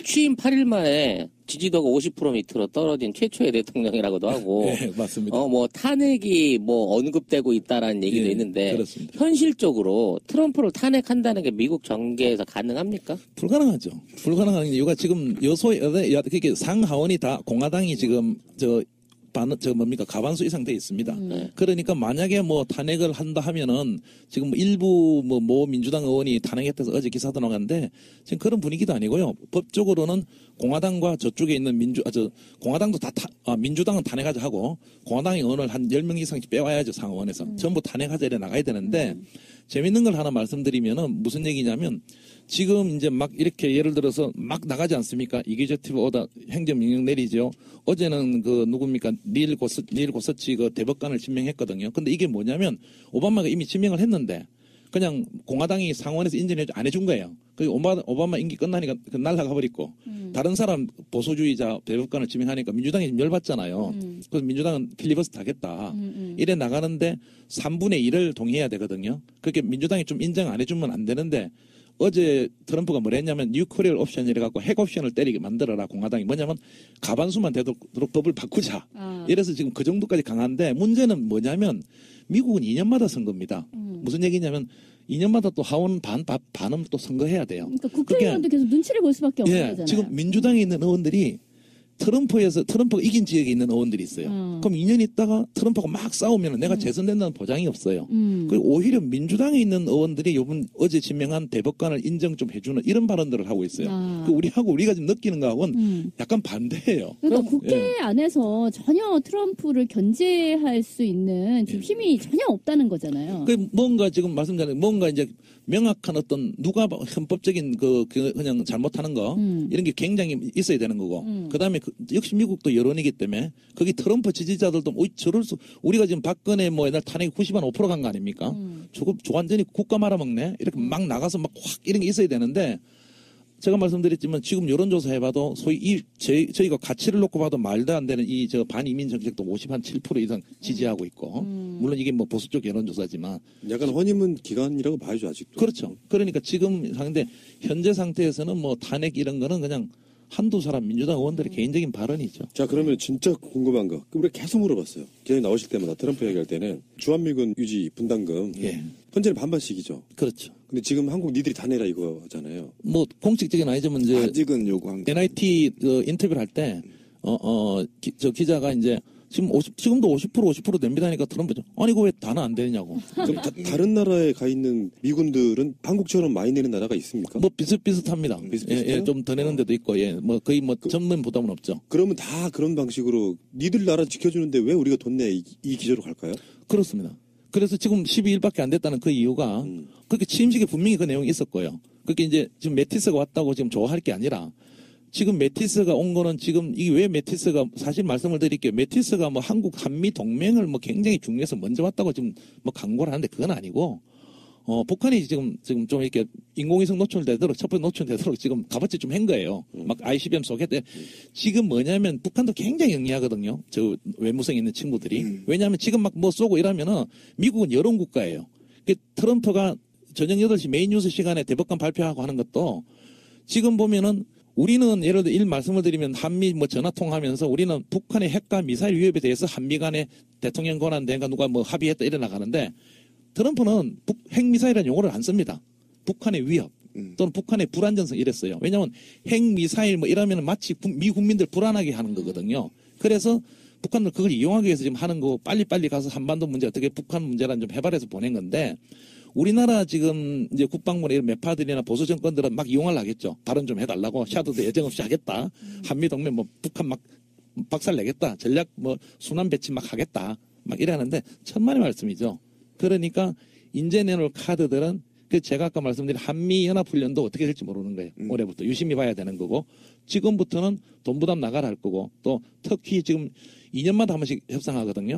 취임 8일 만에 지지도가 50% 밑으로 떨어진 최초의 대통령이라고도 하고, 네, 맞습니다. 뭐 탄핵이 뭐 언급되고 있다라는 얘기도 있는데, 그렇습니다. 현실적으로 트럼프를 탄핵한다는 게 미국 정계에서 가능합니까? 불가능하죠. 불가능한 이유가 지금 그게 상하원이 다 공화당이 지금 가반수 이상 돼 있습니다. 그러니까 만약에 뭐 탄핵을 한다 하면은 지금 일부 뭐 민주당 의원이 탄핵했다서 어제 기사도 나갔는데 지금 그런 분위기도 아니고요. 법적으로는 공화당과 저쪽에 있는 공화당도 민주당은 탄핵하자 하고 공화당의 의원을 한 10명 이상씩 빼와야죠. 상원에서. 전부 탄핵하자 이래 나가야 되는데 재밌는 걸 하나 말씀드리면은 무슨 얘기냐면 지금 이제 막 이렇게 예를 들어서 막 나가지 않습니까? 이기저티브 오다 행정명령 내리죠. 어제는 누굽니까? 닐 고서치 대법관을 지명했거든요. 근데 이게 뭐냐면 오바마가 이미 지명을 했는데 그냥 공화당이 상원에서 인정해 안 해준 거예요. 그 오바마 임기 끝나니까 날아가 버리고 다른 사람 보수주의자 대법관을 지명하니까 민주당이 열받잖아요. 그래서 민주당은 필리버스터 하겠다. 이래 나가는데 3분의 1을 동의해야 되거든요. 그렇게 민주당이 좀 인정 안 해주면 안 되는데 어제 트럼프가 뭐라 했냐면 뉴클리어 옵션이라 갖고 핵 옵션을 때리게 만들어라. 공화당이 뭐냐면 가반수만 되도록 법을 바꾸자. 이래서 지금 그 정도까지 강한데 문제는 뭐냐면 미국은 2년마다 선거입니다. 무슨 얘기냐면 2년마다 또 하원 반은 또 선거해야 돼요. 그러니까 국회의원도 계속 눈치를 볼 수밖에 없는 거잖아요. 지금 민주당에 있는 의원들이 트럼프가 이긴 지역에 있는 의원들이 있어요. 그럼 2년 있다가 트럼프가 막 싸우면 내가 재선된다는 보장이 없어요. 그리고 오히려 민주당에 있는 의원들이 어제 지명한 대법관을 인정 좀 해주는 이런 발언들을 하고 있어요. 우리가 지금 느끼는 거하고는 약간 반대예요. 그러니까 국회 안에서 전혀 트럼프를 견제할 수 있는 지금 힘이 전혀 없다는 거잖아요. 뭔가 지금 말씀드린 뭔가 이제 명확한 어떤 누가 헌법적인 그냥 잘못하는 거 이런 게 굉장히 있어야 되는 거고 그다음에 역시 미국도 여론이기 때문에 거기 트럼프 지지자들도 우리가 지금 박근혜 옛날 탄핵이 90한 5% 간 거 아닙니까? 저거 완전히 국가 말아먹네 이렇게 막 나가서 막 확 이런 게 있어야 되는데 제가 말씀드렸지만 지금 여론조사 해봐도 소위 저희가 가치를 놓고 봐도 말도 안 되는 반이민 정책도 57% 이상 지지하고 있고 물론 이게 뭐 보수 쪽 여론조사지만 약간 허니문 기간이라고 봐야죠 아직도. 그렇죠. 그러니까 지금 상대 현재 상태에서는 뭐 탄핵 이런 거는 그냥 한두 사람 민주당 의원들의 개인적인 발언이죠. 자 그러면 진짜 궁금한 거 우리가 계속 물어봤어요. 기자님 나오실 때마다 트럼프 얘기할 때는 주한미군 유지 분담금 현재는 반반씩이죠. 그렇죠. 근데 지금 한국 니들이 다 내라 이거잖아요. 뭐 공식적인 아니지만 이제 아직은 요구한 거. NIT 인터뷰를 할 때 기자가 이제 지금도 50% 됩니다니까 트럼프죠. 아니 이거 왜 다는 안 되냐고. 그럼 다른 나라에 가 있는 미군들은 한국처럼 많이 내는 나라가 있습니까? 뭐 비슷비슷합니다. 비슷비슷해요? 좀 더 내는 데도 있고 뭐 거의 전면 부담은 없죠. 그러면 다 그런 방식으로 니들 나라 지켜주는데 왜 우리가 돈 내 이 기조로 갈까요? 그렇습니다. 그래서 지금 12일밖에 안 됐다는 그 이유가 그렇게 취임식에 분명히 그 내용이 있었고요. 그렇게 이제 지금 매티스가 왔다고 지금 좋아할 게 아니라 지금 매티스가 온 거는 지금 이게 왜 매티스가 사실 말씀을 드릴게요. 매티스가 뭐 한국 한미 동맹을 뭐 굉장히 중요해서 먼저 왔다고 지금 뭐 강구를 하는데 그건 아니고 북한이 지금 좀 이렇게 인공위성 노출되도록 첫 번째 노출되도록 지금 값어치 좀 한 거예요. 막 ICBM 쏘겠대. 지금 뭐냐면 북한도 굉장히 영리하거든요. 저 외무성에 있는 친구들이. 왜냐하면 지금 막 뭐 쏘고 이러면은 미국은 여론 국가예요. 트럼프가 저녁 8시 메인 뉴스 시간에 대법관 발표하고 하는 것도 지금 보면은 우리는 예를 들어 말씀을 드리면 한미 뭐 전화 통하면서 우리는 북한의 핵과 미사일 위협에 대해서 한미 간에 대통령 권한 대행과 누가 뭐 합의했다 이래 나가는데 트럼프는 핵미사일이라는 용어를 안 씁니다. 북한의 위협 또는 북한의 불안전성 이랬어요. 왜냐하면 핵미사일 뭐 이러면 마치 미 국민들 불안하게 하는 거거든요. 그래서 북한을 그걸 이용하기 위해서 지금 하는 거 빨리빨리 가서 한반도 문제 어떻게 북한 문제란 좀 해발해서 보낸 건데 우리나라 지금 이제 국방부나 이런 매파들이나 보수 정권들은 막 이용을 하겠죠. 발언 좀 해달라고 샤도도 예정 없이 하겠다. 한미 동맹 뭐 북한 막 박살 내겠다. 전략 뭐 순환 배치 막 하겠다. 막 이러는데 천만의 말씀이죠. 그러니까 인제 내놓을 카드들은 제가 아까 말씀드린 한미연합훈련도 어떻게 될지 모르는 거예요. 올해부터 유심히 봐야 되는 거고 지금부터는 돈 부담 나가라 할 거고 또 특히 지금 2년마다 한 번씩 협상하거든요.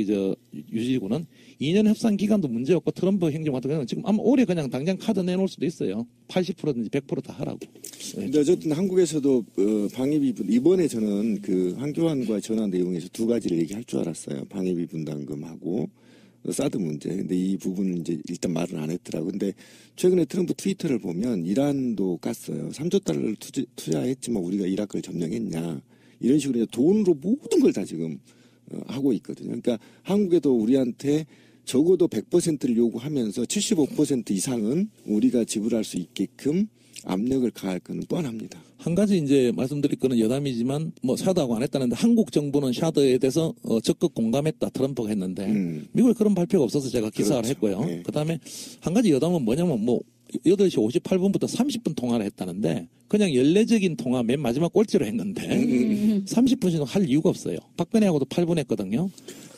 유지구는 2년 협상 기간도 문제없고 트럼프 행정 같은 경우는 지금 아마 올해 그냥 당장 카드 내놓을 수도 있어요. 80%든지 100% 다 하라고. 근데 어쨌든 한국에서도 방위비 이번에 저는 그 한교안과 전화 내용에서 두 가지를 얘기할 줄 알았어요. 방위비 분담금하고 사드 문제. 근데 이 부분은 이제 일단 말을 안 했더라고. 근데 최근에 트럼프 트위터를 보면 이란도 깠어요. 3조 달러를 투자했지만 우리가 이라크를 점령했냐. 이런 식으로 이제 돈으로 모든 걸 다 지금 하고 있거든요. 그러니까 한국에도 우리한테 적어도 100%를 요구하면서 75% 이상은 우리가 지불할 수 있게끔 압력을 가할 거는 뻔합니다. 한 가지 이제 말씀드릴 거는 여담이지만 뭐 샤드하고 안 했다는데 한국 정부는 샤드에 대해서 적극 공감했다 트럼프가 했는데 미국에 그런 발표가 없어서 제가 기사를 그렇죠. 했고요. 네. 그다음에 한 가지 여담은 뭐냐면 뭐 8시 58분부터 30분 통화를 했다는데 그냥 연례적인 통화 맨 마지막 꼴찌로 했는데 30분씩 할 이유가 없어요. 박근혜하고도 8분 했거든요.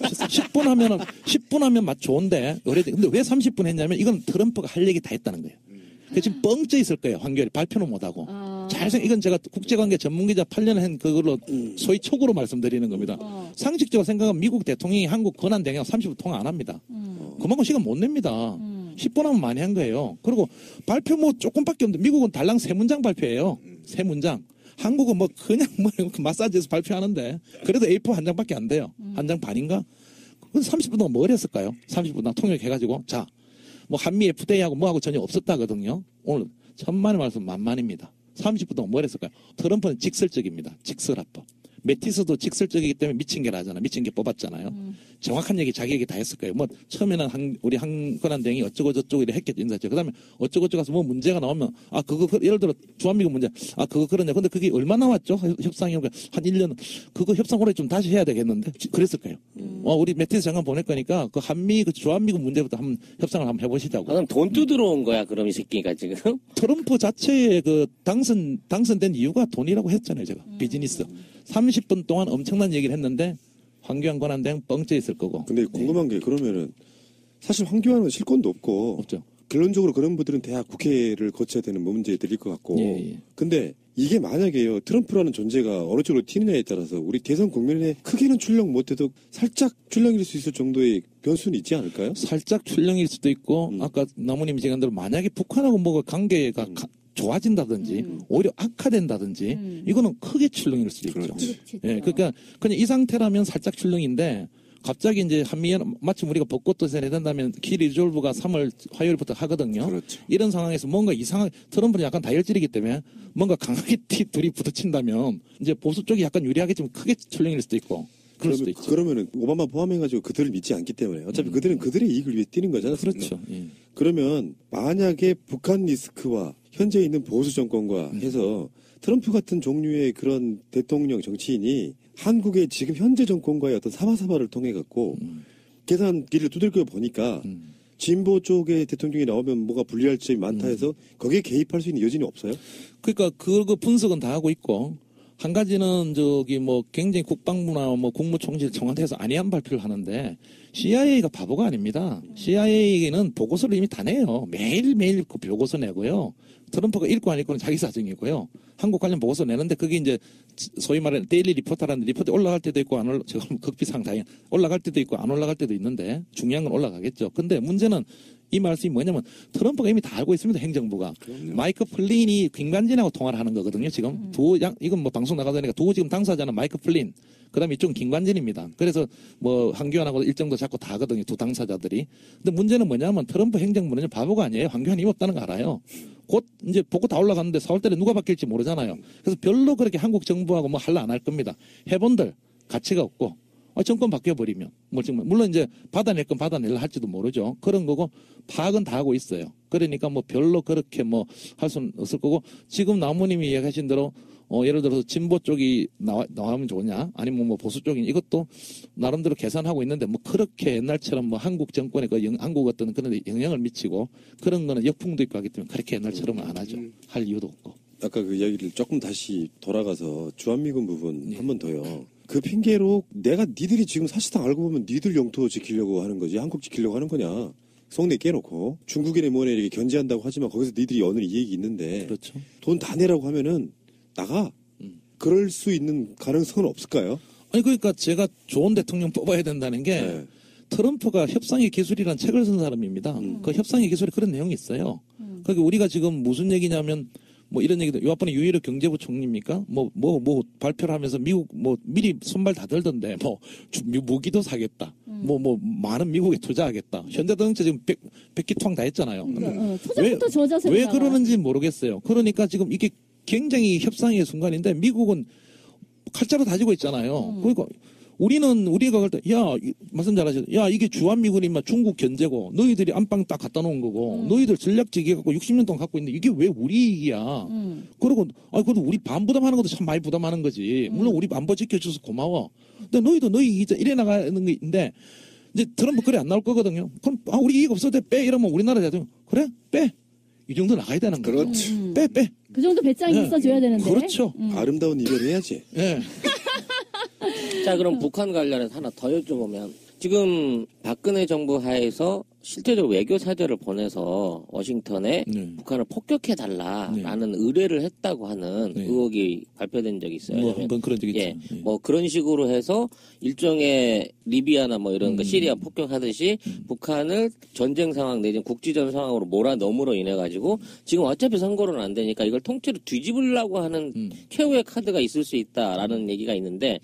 10분 하면 맛 좋은데 근데 왜 30분 했냐면 이건 트럼프가 할 얘기 다 했다는 거예요. 그 지금 뻥쪄 있을 거예요. 황교안이 발표는 못하고. 이건 제가 국제관계 전문기자 8년 한 그걸로 소위 촉으로 말씀드리는 겁니다. 상식적으로 생각하면 미국 대통령이 한국 권한 대행 30분 통화 안 합니다. 그만큼 시간 못 냅니다. 10분 하면 많이 한 거예요. 그리고 발표 뭐 조금밖에 없는데 미국은 달랑 3문장 발표해요. 3문장. 한국은 뭐 그냥 뭐 마사지에서 발표하는데 그래도 A4 한 장밖에 안 돼요. 한 장 반인가? 30분 동안 뭘 했을까요? 30분 동안 통역해가지고 자. 뭐 한미 FTA하고 뭐하고 전혀 없었다거든요. 오늘 천만의 말씀 만만입니다. 30분 동안 뭘 했을까요? 트럼프는 직설적입니다. 직설합법. 매티스도 직설적이기 때문에 미친 게 나잖아. 미친 게 뽑았잖아요. 정확한 얘기 자기 얘기 다 했을 거예요. 뭐 처음에는 우리 한권한 대행이 어쩌고 저쩌고 이래 했겠죠. 인사죠. 그다음에 어쩌고 저쩌고 가서 뭐 문제가 나오면 그거 예를 들어 주한미군 문제 그거 그러냐. 근데 그게 얼마 나왔죠? 협상이 한 1년 그거 협상 올해 좀 다시 해야 되겠는데 그랬을 거예요. 우리 매티스 장관 보낼 거니까 그 한미 그 주한미군 문제부터 한번 협상을 한번 해보시자고. 그럼 돈 뜯으러 온 거야 그럼 이 새끼가 지금? 트럼프 자체의 그 당선된 이유가 돈이라고 했잖아요. 제가 비즈니스. 30분 동안 엄청난 얘기를 했는데 황교안 권한대행 뻥쪄 있을 거고. 근데 궁금한 게 그러면은 사실 황교안은 실권도 없고 없죠. 결론적으로 그런 분들은 대학 국회를 거쳐야 되는 문제들일 것 같고. 예. 근데 이게 만약에요 트럼프라는 존재가 어느 쪽으로 튀느냐에 따라서 우리 대선 국민에 크게는 출렁 못해도 살짝 출렁일 수 있을 정도의 변수는 있지 않을까요? 살짝 출렁일 수도 있고 아까 나무님이 얘기한 대로 만약에 북한하고 뭐가 관계가 좋아진다든지 오히려 악화된다든지 이거는 크게 출렁일 수도 있죠. 그렇지. 예, 그러니까 그냥 이 상태라면 살짝 출렁인데 갑자기 이제 마침 우리가 벚꽃 도세 내단다면 키 리졸브가 3월 화요일부터 하거든요. 그렇죠. 이런 상황에서 뭔가 이상하게 트럼프는 약간 다혈질이기 때문에 뭔가 강하게 둘이 부딪힌다면 이제 보수 쪽이 약간 유리하겠지만 크게 출렁일 수도 있고. 그럴 수도 있죠. 그러면은 오바마 포함해가지고 그들을 믿지 않기 때문에 어차피 그들은 그들의 이익을 위해 뛰는 거잖아요. 그렇죠. 예. 그러면 만약에 북한 리스크와 현재 있는 보수 정권과 해서 트럼프 같은 종류의 그런 대통령 정치인이 한국의 지금 현재 정권과의 어떤 사바사바를 통해 갖고 계산기를 두들겨 보니까 진보 쪽의 대통령이 나오면 뭐가 불리할 점이 많다 해서 거기에 개입할 수 있는 여지는 없어요? 그러니까 그거 분석은 다 하고 있고 한 가지는 뭐 굉장히 국방부나 뭐 국무총실 청와대에서 안이한 발표를 하는데 CIA가 바보가 아닙니다. CIA는 보고서를 이미 다 내요. 매일매일 그 보고서 내고요. 트럼프가 읽고 안 읽고는 자기 사정이고요. 한국 관련 보고서 내는데 그게 이제 소위 말하는 데일리 리포터라는 리포트 올라갈 때도 있고 안 제가 극비상 다행 올라갈 때도 있고 안 올라갈 때도 있는데 중요한 건 올라가겠죠. 근데 문제는 이 말씀이 뭐냐면 트럼프가 이미 다 알고 있습니다. 행정부가. 그럼요. 마이크 플린이 김관진하고 통화를 하는 거거든요. 지금 이건 뭐 방송 나가다 보니까 지금 당사자는 마이크 플린. 그다음에 이쪽은 김관진입니다. 그래서 뭐 황교안하고 일정도 잡고 다 하거든요. 두 당사자들이. 근데 문제는 뭐냐면 트럼프 행정부는 바보가 아니에요. 황교안이 없다는 거 알아요. 곧 이제 보고 다 올라갔는데 4월달에 누가 바뀔지 모르잖아요. 그래서 별로 그렇게 한국 정부하고 뭐 할라 안 할 겁니다. 해본들 가치가 없고 정권 바뀌어버리면 물론 이제 받아낼 건 받아낼라 할지도 모르죠. 그런 거고 파악은 다 하고 있어요. 그러니까 뭐 별로 그렇게 뭐 할 수는 없을 거고 지금 나무님이 얘기하신 대로 예를 들어서 진보 쪽이 나오면 좋냐 아니면 뭐 보수 쪽이 이것도 나름대로 계산하고 있는데 뭐 그렇게 옛날처럼 뭐 한국 정권에 한국 어떤 그런 데 영향을 미치고 그런 거는 역풍도 있고 하기 때문에 그렇게 옛날처럼은 안 하죠. 할 이유도 없고. 아까 그 이야기를 조금 다시 돌아가서 주한미군 부분 한 번 더요. 그 핑계로 내가 니들이 지금 사실상 알고 보면 니들 영토 지키려고 하는 거지 한국 지키려고 하는 거냐. 속내 깨놓고 중국인의 뭐에 이렇게 견제한다고 하지만 거기서 니들이 얻는 이익이 있는데 그렇죠. 돈 다 내라고 하면은 나가. 그럴 수 있는 가능성은 없을까요? 아니 그러니까 제가 좋은 대통령 뽑아야 된다는 게 네. 트럼프가 협상의 기술이라는 책을 쓴 사람입니다. 그 협상의 기술에 그런 내용이 있어요. 그러니까 우리가 지금 무슨 얘기냐면 뭐 이런 얘기도 요 앞번에 유일의 경제부 총리입니까? 뭐 발표를 하면서 미국 뭐 미리 손발 다 들던데 뭐 무기도 사겠다. 뭐 많은 미국에 투자하겠다. 현대자동차 지금 100기 투항 다 했잖아요. 초장부터 저자세 왜 그러는지 모르겠어요. 그러니까 지금 이게 굉장히 협상의 순간인데 미국은 칼자루 다지고 있잖아요. 그러니까 우리가 그럴 때, 말씀 잘하셨죠. 이게 주한미군이 중국 견제고, 너희들이 안방 딱 갖다 놓은 거고, 너희들 전략지기 갖고 60년 동안 갖고 있는데, 이게 왜 우리 얘기야? 그러고, 그래도 우리 반부담하는 것도 참 많이 부담하는 거지. 물론 우리 안보 지켜줘서 고마워. 근데 너희도 너희 이제 이래 나가는 게 있는데, 이제 트럼프 그래 안 나올 거거든요. 그럼, 우리 이익 없어도 돼. 빼. 이러면 우리나라 대통령, 그래? 빼. 이 정도 나가야 되는 거죠. 그렇지. 빼. 그 정도 배짱이 있어줘야 되는데. 그렇죠. 아름다운 이별 해야지. 예. 자, 그럼 북한 관련해서 하나 더 여쭤보면 지금 박근혜 정부 하에서 실제적으로 외교 사절을 보내서 워싱턴에 북한을 폭격해달라라는 의뢰를 했다고 하는 의혹이 발표된 적이 있어요. 뭐 한번 그런 적이 있죠. 뭐 그런 식으로 해서 일종의 리비아나 뭐 이런 거 시리아 폭격하듯이 북한을 전쟁 상황 내지는 국지전 상황으로 몰아넣음으로 인해 가지고 지금 어차피 선거로는 안 되니까 이걸 통째로 뒤집으려고 하는 최후의 카드가 있을 수 있다라는 얘기가 있는데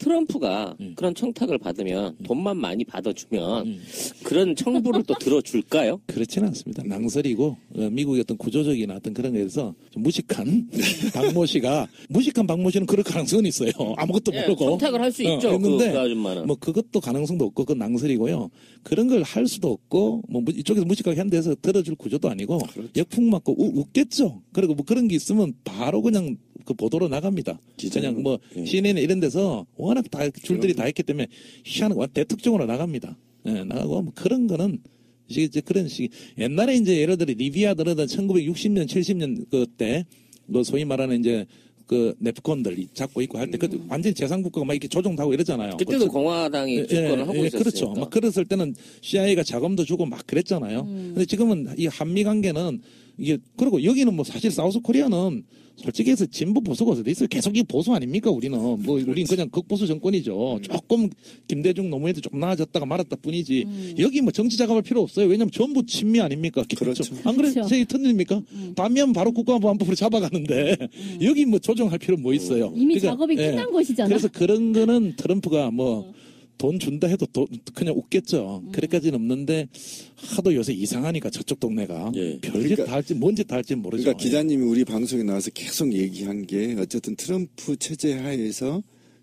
트럼프가 그런 청탁을 받으면 돈만 많이 받아주면 그런 청부를 또 들어줄까요? 그렇지는 않습니다. 낭설이고 미국의 어떤 구조적인 어떤 그런 거에서 좀 무식한 박모 씨가 무식한 박모 씨는 그럴 가능성은 있어요. 아무것도 모르고 청탁을 할 수 있죠. 했는데 그 아줌마는. 뭐 그것도 가능성도 없고 그건 낭설이고요. 그런 걸 할 수도 없고 뭐 이쪽에서 무식하게 한 데서 들어줄 구조도 아니고 역풍 맞고 웃겠죠. 그리고 뭐 그런 게 있으면 바로 그냥 그 보도로 나갑니다. 그냥 뭐 CNN 이런 데서 워낙 다 줄들이 다 했기 때문에 희한한 대특종으로 나갑니다. 나가고 뭐 그런 거는 이제 그런 식 옛날에 이제 예를 들어 리비아 들어다 1960년 70년 그때 뭐 소위 말하는 이제 그 네프콘들 잡고 있고 할 때 그 완전 재상국가가 막 이렇게 조종하고 이러잖아요. 그때도 공화당이 집권을 하고 있었으니까. 그렇죠. 막 그랬을 때는 CIA가 자금도 주고 막 그랬잖아요. 근데 지금은 이 한미 관계는 이게 그리고 여기는 뭐 사실 사우스 코리아는 솔직히 해서 진보 보수가 어디 있어요? 계속 이 보수 아닙니까? 우리는 뭐 우리는 그냥 극보수 정권이죠. 조금 김대중 노무현도 좀 나아졌다가 말았다 뿐이지. 여기 뭐 정치 작업할 필요 없어요. 왜냐면 전부 친미 아닙니까? 그렇죠. 안 그래? 그렇죠. 제 틀립니까? 반면 바로 국가안보법으로 잡아가는데 여기 뭐 조정할 필요 뭐 있어요? 이미 작업이 끝난 곳이잖아. 그래서 그런 거는 트럼프가 뭐 돈 준다 해도 그냥 웃겠죠. 그래까지는 없는데 하도 요새 이상하니까 저쪽 동네가 별짓 다 할지 뭔 짓 다 할지 모르죠. 그러니까 기자님이 우리 방송에 나와서 계속 얘기한 게 어쨌든 트럼프 체제 하에서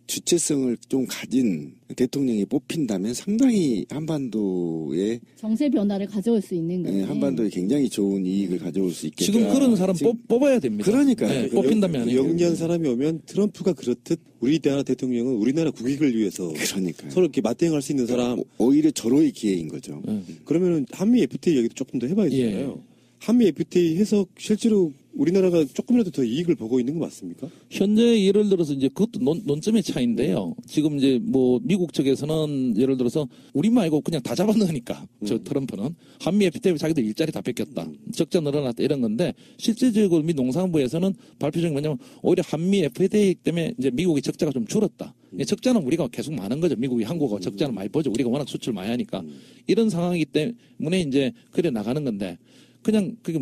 주체성을 좀 가진 대통령이 뽑힌다면 상당히 한반도에 정세 변화를 가져올 수 있는 거예요. 한반도에 굉장히 좋은 이익을 가져올 수 있겠다. 지금 그런 사람 뽑아야 됩니다. 그러니까요. 뽑힌다면 영리한 사람이 오면 트럼프가 그렇듯 우리나라 대통령은 우리나라 국익을 위해서 그러니까요. 서로 이렇게 맞대응할 수 있는 사람. 오히려 절호의 기회인 거죠. 그러면은 한미 FTA 얘기도 조금 더 해봐야 되잖아요. 한미 FTA 해서 실제로 우리나라가 조금이라도 더 이익을 보고 있는 거 맞습니까? 현재 예를 들어서 이제 그것도 논점의 차이인데요. 지금 이제 뭐 미국 측에서는 예를 들어서 우리 말고 그냥 다 잡아넣으니까 저 트럼프는 한미 FTA 자기들 일자리 다 뺏겼다. 적자 늘어났다 이런 건데 실제적으로 미 농산부에서는 발표적인 뭐냐면 오히려 한미 FTA 때문에 이제 미국의 적자가 좀 줄었다. 적자는 우리가 계속 많은 거죠. 미국이 한국어 적자는 많이 보죠. 우리가 워낙 수출 많이 하니까 이런 상황이기 때문에 이제 그래 나가는 건데 그냥 그게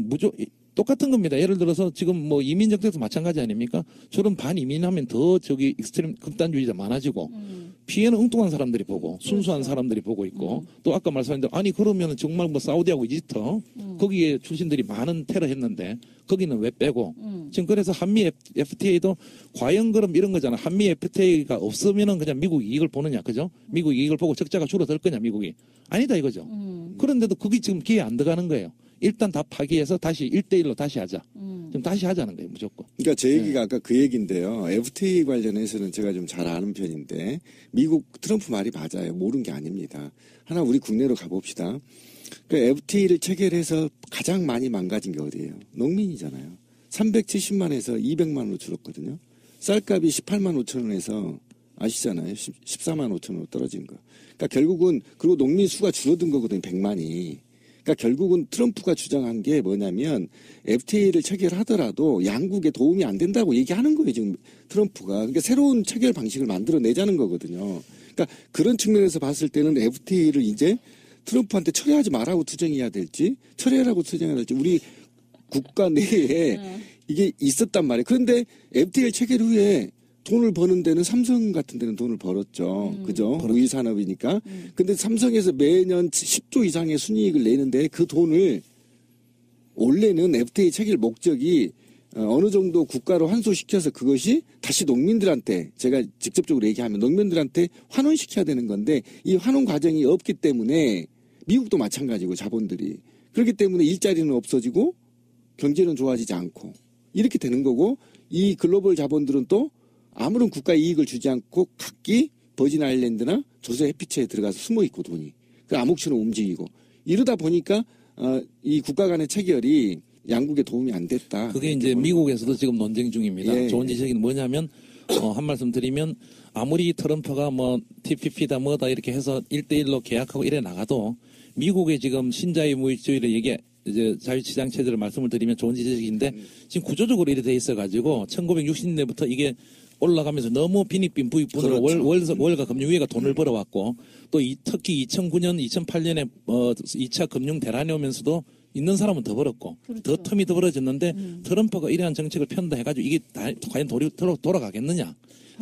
똑같은 겁니다. 예를 들어서 지금 뭐 이민 정책도 마찬가지 아닙니까? 저런 반이민하면 더 저기 익스트림 극단주의자 많아지고 피해는 엉뚱한 사람들이 보고 순수한 사람들이 보고 있고 또 아까 말씀하신 대로 아니 그러면 정말 뭐 사우디하고 이집트 거기에 출신들이 많은 테러 했는데 거기는 왜 빼고 지금 그래서 한미 FTA도 과연 그럼 이런 거잖아. 한미 FTA가 없으면은 그냥 미국 이익을 보느냐 그죠? 미국 이익을 보고 적자가 줄어들 거냐 미국이 아니다 이거죠. 그런데도 그게 지금 기회 안 들어가는 거예요. 일단 다 파기해서 다시 1대1로 다시 하자. 좀 다시 하자는 거예요, 무조건. 그러니까 제 얘기가 아까 그 얘기인데요. FTA 관련해서는 제가 좀 잘 아는 편인데 미국 트럼프 말이 맞아요. 모르는 게 아닙니다. 하나 우리 국내로 가봅시다. 그 FTA를 체결해서 가장 많이 망가진 게 어디예요? 농민이잖아요. 370만에서 200만으로 줄었거든요. 쌀값이 18만 5천 원에서 아시잖아요. 14만 5천 원으로 떨어진 거. 그러니까 결국은 그리고 농민 수가 줄어든 거거든요. 100만이. 그러니까 결국은 트럼프가 주장한 게 뭐냐면 FTA를 체결하더라도 양국에 도움이 안 된다고 얘기하는 거예요. 지금 트럼프가. 그러니까 새로운 체결 방식을 만들어내자는 거거든요. 그러니까 그런 측면에서 봤을 때는 FTA를 이제 트럼프한테 철회하지 말라고 투쟁해야 될지 철회하라고 투쟁해야 될지 우리 국가 내에 이게 있었단 말이에요. 그런데 FTA 체결 후에 돈을 버는 데는 삼성 같은 데는 돈을 벌었죠. 그죠? 우위 산업이니까. 근데 삼성에서 매년 10조 이상의 순이익을 내는데 그 돈을 원래는 FTA 체결 목적이 어느 정도 국가로 환수시켜서 그것이 다시 농민들한테 제가 직접적으로 얘기하면 농민들한테 환원시켜야 되는 건데 이 환원 과정이 없기 때문에 미국도 마찬가지고 자본들이 그렇기 때문에 일자리는 없어지고 경제는 좋아지지 않고 이렇게 되는 거고 이 글로벌 자본들은 또 아무런 국가 이익을 주지 않고 각기 버진 아일랜드나 조세 해피처에 들어가서 숨어 있고 돈이 그 암흑처럼 움직이고 이러다 보니까 이 국가 간의 체결이 양국에 도움이 안 됐다. 그게 이제 미국에서도 지금 논쟁 중입니다. 예. 좋은 지적이 뭐냐면 한 말씀 드리면 아무리 트럼프가 뭐 TPP다 뭐다 이렇게 해서 1대1로 계약하고 이래 나가도 미국의 지금 신자유무역주의를 이제 자유시장 체제를 말씀을 드리면 좋은 지적인데 지금 구조적으로 이래 돼 있어가지고 1960년대부터 이게 올라가면서 너무 빈익빈 부익분으로 그렇죠. 월가 금융위회가 돈을 벌어왔고 또 특히 2009년, 2008년에 2차 금융 대란이 오면서도 있는 사람은 더 벌었고 그렇죠. 더 텀이 더 벌어졌는데 트럼프가 이러한 정책을 편다 해가지고 이게 과연 돌아가겠느냐?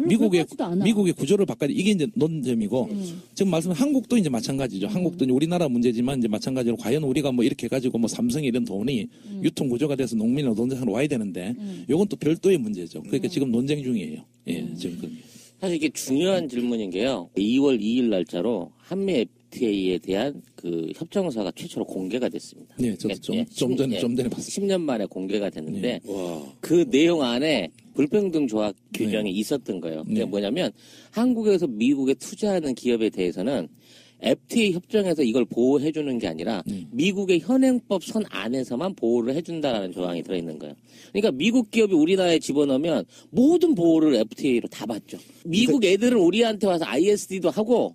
미국의 구조를 바꿔야 이게 이제 논점이고 지금 말씀 한국도 이제 마찬가지죠. 한국도 이제 우리나라 문제지만 이제 마찬가지로 과연 우리가 뭐 이렇게 해가지고 뭐 삼성이 이런 돈이 유통 구조가 돼서 농민 노동자로 와야 되는데 요건 또 별도의 문제죠. 그러니까 지금 논쟁 중이에요. 예, 지금. 사실 이게 중요한 질문인 게요. 2월 2일 날짜로 한미 FTA에 대한 그 협정서가 최초로 공개가 됐습니다. 네, 저도 좀 전에 봤습니다. 10년 만에 공개가 됐는데 와. 그 내용 안에 불평등 조합 규정이 있었던 거예요. 그게 뭐냐면 한국에서 미국에 투자하는 기업에 대해서는 FTA 협정에서 이걸 보호해주는 게 아니라 미국의 현행법 선 안에서만 보호를 해준다라는 조항이 들어있는 거예요. 그러니까 미국 기업이 우리나라에 집어넣으면 모든 보호를 FTA로 다 받죠. 미국 애들은 우리한테 와서 ISD도 하고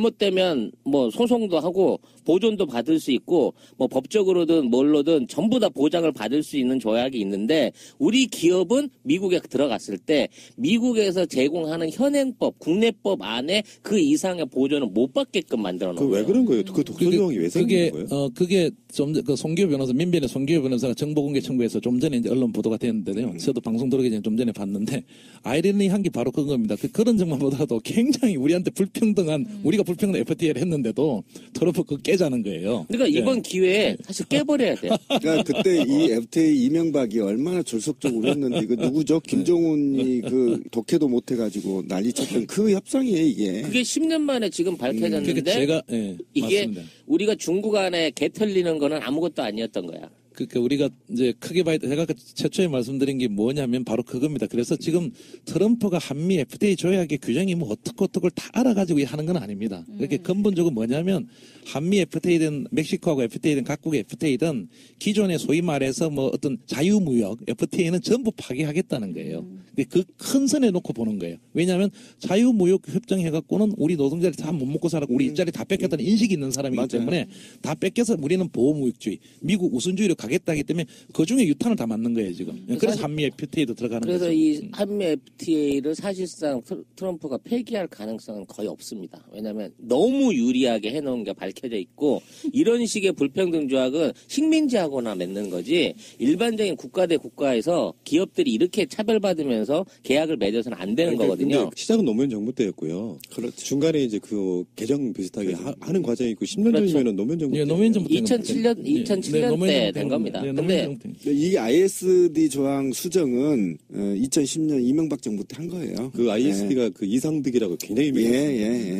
잘못되면 뭐 소송도 하고 보존도 받을 수 있고 뭐 법적으로든 뭘로든 전부 다 보장을 받을 수 있는 조약이 있는데 우리 기업은 미국에 들어갔을 때 미국에서 제공하는 현행법, 국내법 안에 그 이상의 보존을 못 받게끔 만들어 놓은 그 왜 거예요. 그런 거예요? 그 독소 조항이 왜 생긴 거예요? 그게 좀 그 송기호 변호사 민변의 송기호 변호사가 정보공개 청구해서 좀 전에 이제 언론 보도가 됐는데요. 저도 방송 들어오기 전에 좀 전에 봤는데 아이러니한 게 바로 그겁니다. 그런 점만 보더라도 굉장히 우리한테 불평등한 우리가 불평등 FTA를 했는데도 트럼프 그거 깨자는 거예요. 그러니까 이번 기회에 사실 깨버려야 돼요. 그러니까 그때 이 FTA 이명박이 얼마나 졸속적으로 했는데 그 누구죠? 김정은이 그 독해도 못 해가지고 난리쳤던 그 협상이에요 이게. 그게 10년 만에 지금 밝혀졌는데 그러니까 제가 이게 맞습니다. 우리가 중국 안에 개 털리는 거는 아무것도 아니었던 거야. 그러니까 우리가 이제 크게 봐야 돼. 제가 최초에 말씀드린 게 뭐냐면 바로 그겁니다. 그래서 지금 트럼프가 한미 FTA 조약의 규정이 뭐 어떻고 다 알아가지고 하는 건 아닙니다. 그렇게 근본적으로 뭐냐면 한미 FTA든 멕시코하고 FTA든 각국의 FTA든 기존의 소위 말해서 뭐 어떤 자유무역 FTA는 전부 파기하겠다는 거예요. 근데 그 큰 선에 놓고 보는 거예요. 왜냐하면 자유무역 협정 해갖고는 우리 노동자를 다 못 먹고 살았고 우리 일자리 다 뺏겼다는 인식이 있는 사람이기 맞아요. 때문에 다 뺏겨서 우리는 보호무역주의, 미국 우선주의로 가겠다 하기 때문에 그중에 유탄을 다 맞는 거예요 지금. 그래서 한미 FTA도 들어가는 그래서 거죠. 이 한미 FTA를 사실상 트럼프가 폐기할 가능성은 거의 없습니다. 왜냐하면 너무 유리하게 해놓은 게 밝혀져 있고 이런 식의 불평등 조약은 식민지하고나 맺는 거지 일반적인 국가 대 국가에서 기업들이 이렇게 차별받으면서 계약을 맺어서는 안 되는 거거든요. 근데 시작은 노무현 정부 때였고요. 그렇죠. 중간에 이제 그 개정 비슷하게 하는 과정이 있고 10년 그렇죠. 전이면은 노무현 정부 예, 때. 노무현 정부 2007년 때 된 겁니다. 네, 근데 노무현 정부 때. 이 ISD 조항 수정은 2010년 이명박 정부 때 한 거예요. 그 ISD가 그 이상득이라고 굉장히 예, 유명해요. 예, 예.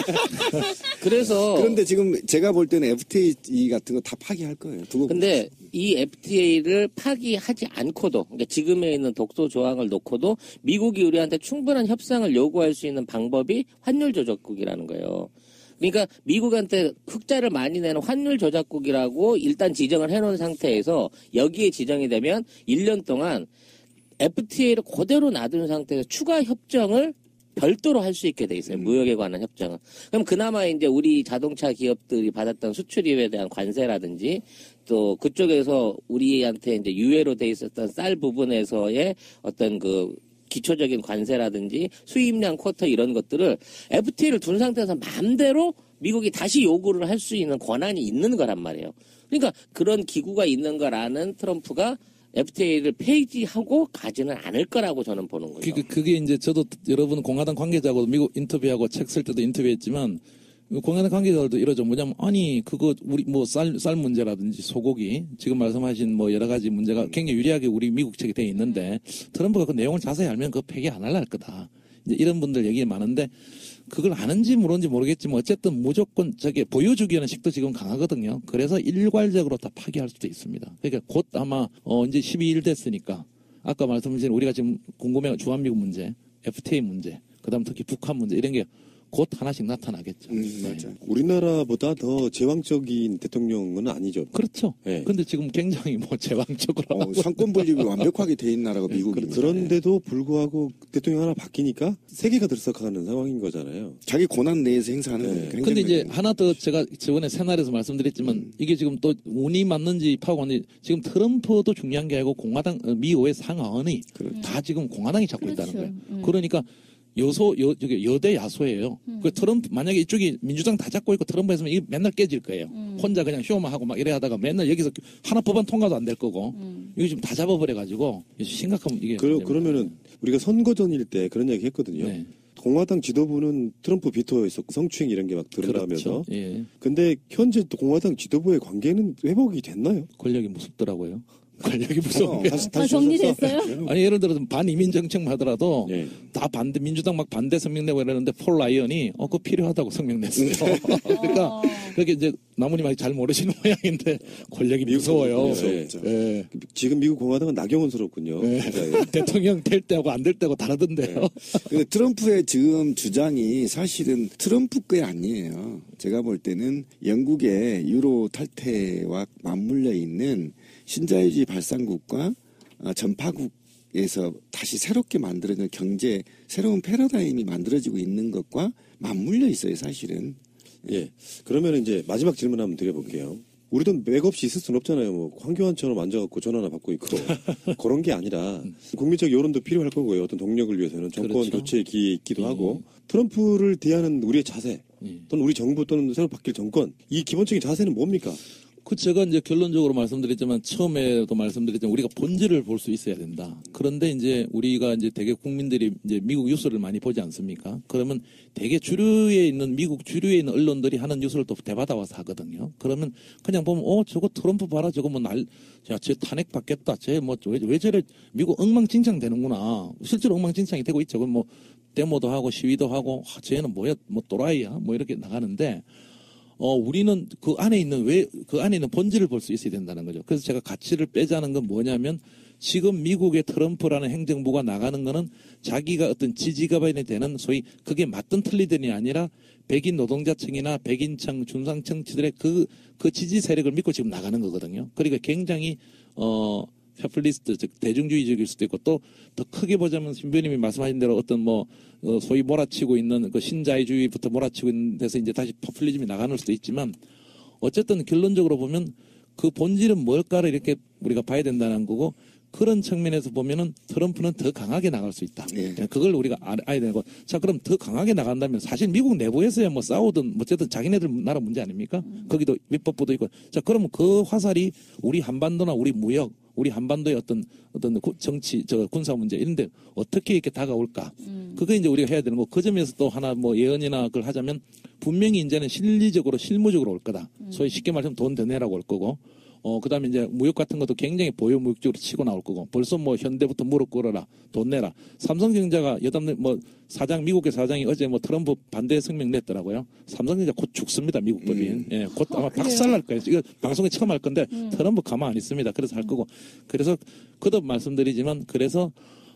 그래서 그런데 지금 제가 볼 때는 FTA 같은 거 다 파기할 거예요. 두고 근데 이 FTA를 파기하지 않고도 그러니까 지금에 있는 독소 조항을 놓고도 미국이 우리한테 충분한 협상을 요구할 수 있는 방법이 환율 조작국이라는 거예요. 그러니까 미국한테 흑자를 많이 내는 환율 조작국이라고 일단 지정을 해놓은 상태에서 여기에 지정이 되면 1년 동안 FTA를 그대로 놔둔 상태에서 추가 협정을 별도로 할 수 있게 돼 있어요. 무역에 관한 협정은. 그럼 그나마 이제 우리 자동차 기업들이 받았던 수출입에 대한 관세라든지 또 그쪽에서 우리한테 이제 유예로 돼 있었던 쌀 부분에서의 어떤 그 기초적인 관세라든지 수입량 쿼터 이런 것들을 FTA를 둔 상태에서 마음대로 미국이 다시 요구를 할 수 있는 권한이 있는 거란 말이에요. 그러니까 그런 기구가 있는 걸 아는 트럼프가 FTA를 폐지하고 가지는 않을 거라고 저는 보는 거죠. 그게 이제 저도 여러분 공화당 관계자하고 미국 인터뷰하고 책 쓸 때도 인터뷰했지만 공화당 관계자들도 이러죠. 뭐냐면 아니 그거 우리 뭐 쌀 문제라든지 소고기 지금 말씀하신 뭐 여러 가지 문제가 굉장히 유리하게 우리 미국 측에 돼 있는데 트럼프가 그 내용을 자세히 알면 그거 폐기 안 할라 할 거다. 이제 이런 분들 얘기 많은데 그걸 아는지 모르는지 모르겠지만 어쨌든 무조건 저게 보여주기에는 식도 지금 강하거든요. 그래서 일괄적으로 다 파기할 수도 있습니다. 그러니까 곧 아마 이제 12일 됐으니까 아까 말씀하신 우리가 지금 궁금해 주한미국 문제, FTA 문제, 그다음 특히 북한 문제 이런 게 곧 하나씩 나타나겠죠. 맞아요. 우리나라보다 더 제왕적인 대통령은 아니죠. 그렇죠. 네. 근데 지금 굉장히 뭐 제왕적으로 하고 상권 분립이 완벽하게 돼 있는 나라가 미국입니다. 그런데도 불구하고 대통령 하나 바뀌니까 세계가 들썩하는 상황인 거잖아요. 자기 권한 내에서 행사하는 거니까. 근데 이제 하나 더 제가 저번에 새날에서 말씀드렸지만 이게 지금 또 운이 맞는지 파악하는지 지금 트럼프도 중요한 게 아니고 공화당 미의회 상하원이 다 지금 공화당이 잡고 있다는 거예요. 그러니까 여대 야소예요. 그 트럼프, 만약에 이쪽이 민주당 다 잡고 있고 트럼프 했으면 이게 맨날 깨질 거예요. 혼자 그냥 쇼만 하고 막 이래 하다가 맨날 여기서 하나 법안 통과도 안 될 거고. 이거 지금 다 잡아버려가지고 심각하면 이게. 그러면은 우리가 선거 전일 때 그런 얘기 했거든요. 네. 공화당 지도부는 트럼프 비토했었고 성추행 이런 게 막 드러나면서. 그렇죠. 예. 근데 현재 또 공화당 지도부의 관계는 회복이 됐나요? 권력이 무섭더라고요. 권력이 무서운 게. 다시 다 정리됐어요? 아니 예를 들어서 반이민 정책만 하더라도 네. 다 반대 민주당 막 반대 성명 내고 이러는데 폴 라이언이 그거 필요하다고 성명 냈어요. 그러니까 그게 이제 나무님이 잘 모르시는 모양인데 권력이 무서워요. 무섭죠. 예. 지금 미국 공화당은 나경원스럽군요. 예. 진짜요. 대통령 될 때하고 안 될 때하고 다르던데요. 근데 트럼프의 지금 주장이 사실은 트럼프 게 아니에요. 제가 볼 때는 영국의 유로 탈퇴와 맞물려 있는 신자유주의 발상국과 전파국에서 다시 새롭게 만들어진 경제, 새로운 패러다임이 만들어지고 있는 것과 맞물려 있어요, 사실은. 예. 그러면 이제 마지막 질문 한번 드려볼게요. 우리도 맥없이 있을 수는 없잖아요. 뭐 황교안처럼 앉아갖고 전화나 받고 있고 그런 게 아니라 국민적 여론도 필요할 거고요. 어떤 동력을 위해서는 정권 그렇죠. 교체의 기회 있기도 하고 트럼프를 대하는 우리의 자세 또는 우리 정부 또는 새로 바뀔 정권 이 기본적인 자세는 뭡니까? 그 제가 이제 결론적으로 말씀드렸지만 처음에도 말씀드렸지만 우리가 본질을 볼 수 있어야 된다. 그런데 이제 우리가 이제 대개 국민들이 이제 미국 뉴스를 많이 보지 않습니까? 그러면 대개 미국 주류에 있는 언론들이 하는 뉴스를 또 대받아와서 하거든요. 그러면 그냥 보면 저거 트럼프 봐라 저거 뭐 쟤 탄핵 받겠다. 쟤 뭐 왜 저래 미국 엉망진창 되는구나. 실제로 엉망진창이 되고 있죠. 그럼 뭐 데모도 하고 시위도 하고 쟤는 뭐야 뭐 또라이야 뭐 이렇게 나가는데. 우리는 그 안에 있는 본질을 볼 수 있어야 된다는 거죠. 그래서 제가 가치를 빼자는 건 뭐냐면 지금 미국의 트럼프라는 행정부가 나가는 거는 자기가 어떤 지지가반이 되는 소위 그게 맞든 틀리든이 아니라 백인 노동자층이나 백인층, 중상층들의 그 지지 세력을 믿고 지금 나가는 거거든요. 그러니까 굉장히, 포퓰리스트, 즉 대중주의적일 수도 있고 또 더 크게 보자면 신부님이 말씀하신 대로 어떤 소위 몰아치고 있는 그 신자유주의부터 몰아치고 있는 데서 이제 다시 포퓰리즘이 나가는 수도 있지만 어쨌든 결론적으로 보면 그 본질은 뭘까를 이렇게 우리가 봐야 된다는 거고 그런 측면에서 보면은 트럼프는 더 강하게 나갈 수 있다. 예. 그걸 우리가 알아야 되고 자 그럼 더 강하게 나간다면 사실 미국 내부에서야 뭐 싸우든 어쨌든 자기네들 나라 문제 아닙니까? 거기도 밑법부도 있고 자 그러면 그 화살이 우리 한반도나 우리 무역 우리 한반도의 어떤 정치, 군사 문제 이런데 어떻게 이렇게 다가올까? 그거 이제 우리가 해야 되는 거. 그 점에서 또 하나 뭐 예언이나 그걸 하자면 분명히 이제는 실무적으로 올 거다. 소위 쉽게 말하면 돈 더 내라고 올 거고. 그 다음에 이제 무역 같은 것도 굉장히 보유무역적으로 치고 나올 거고. 벌써 뭐 현대부터 무릎 꿇어라. 돈 내라. 삼성전자가 미국의 사장이 어제 트럼프 반대 성명 냈더라고요. 삼성전자 곧 죽습니다. 미국 법인. 예, 곧 아마 박살날 거예요. 이거 방송에 처음 할 건데 트럼프 가만 안 있습니다. 그래서 할 거고. 그래서 거듭 말씀드리지만 그래서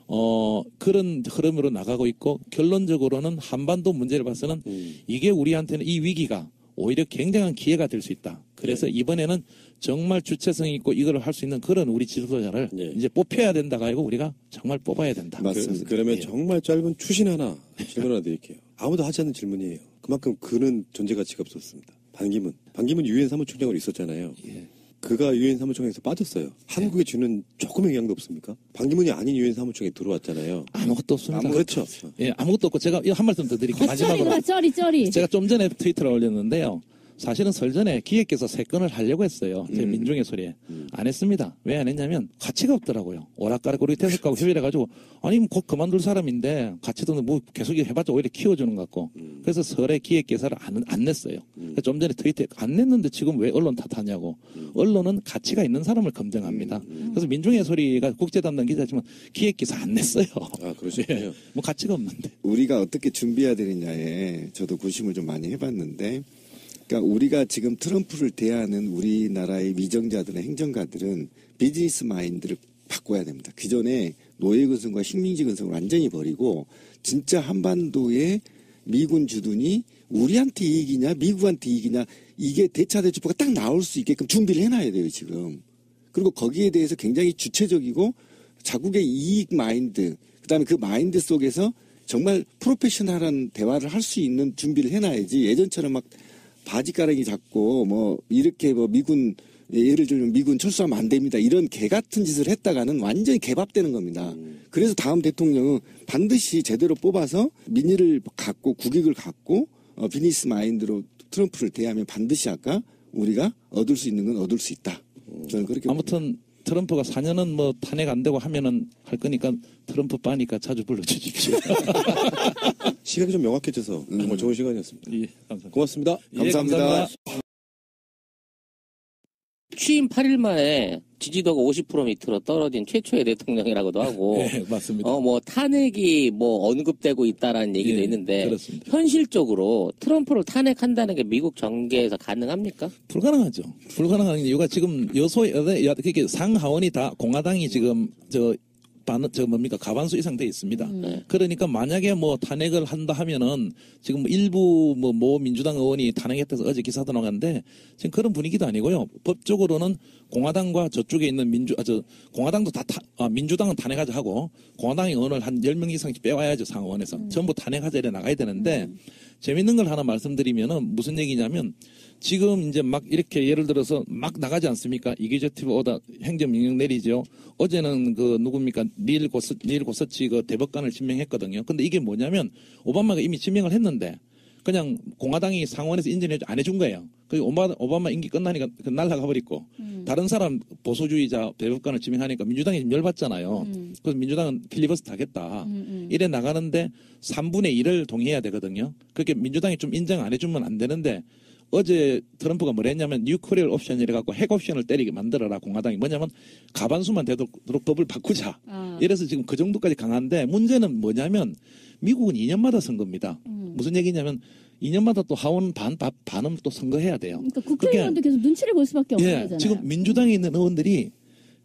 그런 흐름으로 나가고 있고 결론적으로는 한반도 문제를 봐서는 이게 우리한테는 이 위기가 오히려 굉장한 기회가 될 수 있다. 그래서 이번에는 정말 주체성 있고 이걸 할 수 있는 그런 우리 지도자를 이제 뽑혀야 된다가 아니고 우리가 정말 뽑아야 된다. 맞습니다. 그러면 예. 정말 짧은 추신 하나 질문 하나 드릴게요. 아무도 하지 않는 질문이에요. 그만큼 그는 존재 가치가 없었습니다. 반기문 유엔 사무총장으로 있었잖아요. 예. 그가 유엔 사무총장에서 빠졌어요. 한국에 주는 조금의 영향도 없습니까? 반기문이 아닌 유엔 사무총에 들어왔잖아요. 아무것도 없습니다. 그렇죠. 예, 아무것도 없고 제가 한 말씀 더 드릴게요. 마지막으로. 쩌리. 제가 좀 전에 트위터를 올렸는데요. 사실은 설전에 기획께서 3건을 하려고 했어요. 제 민중의 소리에. 안 했습니다. 왜 안 했냐면 가치가 없더라고요. 오락가락 우리 태석하고 협의해가지고 아니 곧 그만둘 사람인데 가치도 뭐 계속 해봤자 오히려 키워주는 것 같고. 그래서 설에 기획계사를 안 냈어요. 좀 전에 트위터에 안 냈는데 지금 왜 언론 탓하냐고. 언론은 가치가 있는 사람을 검증합니다. 그래서 민중의 소리가 국제 담당 기자지만 기획기사 안 냈어요. 아, 그러시군요. 예, 뭐 가치가 없는데. 우리가 어떻게 준비해야 되느냐에 저도 고심을 좀 많이 해봤는데, 그러니까 우리가 지금 트럼프를 대하는 우리나라의 위정자들은 행정가들은 비즈니스 마인드를 바꿔야 됩니다. 기존에 노예 근성과 식민지 근성을 완전히 버리고 진짜 한반도에 미군 주둔이 우리한테 이익이냐 미국한테 이익이냐 이게 대차대조포가 딱 나올 수 있게끔 준비를 해놔야 돼요 지금. 그리고 거기에 대해서 굉장히 주체적이고 자국의 이익 마인드, 그다음에 그 마인드 속에서 정말 프로페셔널한 대화를 할 수 있는 준비를 해놔야지 예전처럼 막 바지가랑이 잡고 뭐 이렇게 뭐 미군 예를 들면 미군 철수하면 안 됩니다 이런 개 같은 짓을 했다가는 완전히 개밥되는 겁니다. 그래서 다음 대통령은 반드시 제대로 뽑아서 민의를 갖고 국익을 갖고 비즈니스 마인드로 트럼프를 대하면 반드시 아까 우리가 얻을 수 있는 건 얻을 수 있다. 저는 그렇게 아무튼 트럼프가 4년은 뭐 탄핵 안 되고 하면은 할 거니까 트럼프 빠니까 자주 불러주십시오. 시각이 좀 명확해져서 정말 좋은 시간이었습니다. 예, 감사합니다. 고맙습니다. 예, 감사합니다. 취임 8일 만에 지지도가 50% 밑으로 떨어진 최초의 대통령이라고도 하고, 예, 맞습니다. 뭐 탄핵이 뭐 언급되고 있다라는 얘기도 예, 있는데, 그렇습니다. 현실적으로 트럼프를 탄핵한다는 게 미국 정계에서 가능합니까? 불가능하죠. 불가능한 이유가 지금 그게 상하원이 다 공화당이 지금 가반수 이상 돼 있습니다. 그러니까 만약에 뭐 탄핵을 한다 하면은 지금 일부 뭐 민주당 의원이 탄핵했다서 어제 기사도 나갔는데 지금 그런 분위기도 아니고요. 법적으로는 공화당과 저쪽에 있는 공화당도 민주당은 탄핵하자 하고 공화당의 의원을 한 10명 이상씩 빼와야죠. 상원에서. 전부 탄핵하자 이래 나가야 되는데 재밌는 걸 하나 말씀드리면은 무슨 얘기냐면 지금 이제 막 이렇게 예를 들어서 막 나가지 않습니까? 이기저티브 오다 행정명령 내리죠. 어제는 그 누굽니까? 닐 고서치 그 대법관을 지명했거든요. 근데 이게 뭐냐면 오바마가 이미 지명을 했는데 그냥 공화당이 상원에서 인정해 안 해준 거예요. 그리고 오바마 임기 끝나니까 날아가 버리고 다른 사람 보수주의자 대법관을 지명하니까 민주당이 열받잖아요. 그래서 민주당은 필리버스터 하겠다. 이래 나가는데 3분의 1을 동의해야 되거든요. 그렇게 민주당이 좀 인정 안 해주면 안 되는데 어제 트럼프가 뭘 했냐면 뉴클리어 옵션이라 갖고 핵 옵션을 때리게 만들어라. 공화당이 뭐냐면 가반수만 되도록 법을 바꾸자. 이래서 지금 그 정도까지 강한데 문제는 뭐냐면 미국은 2년마다 선거입니다. 무슨 얘기냐면 2년마다 또 하원 반은 또 선거해야 돼요. 그러니까 국회의원도 계속 눈치를 볼 수밖에 없는 거잖아요. 지금 민주당에 있는 의원들이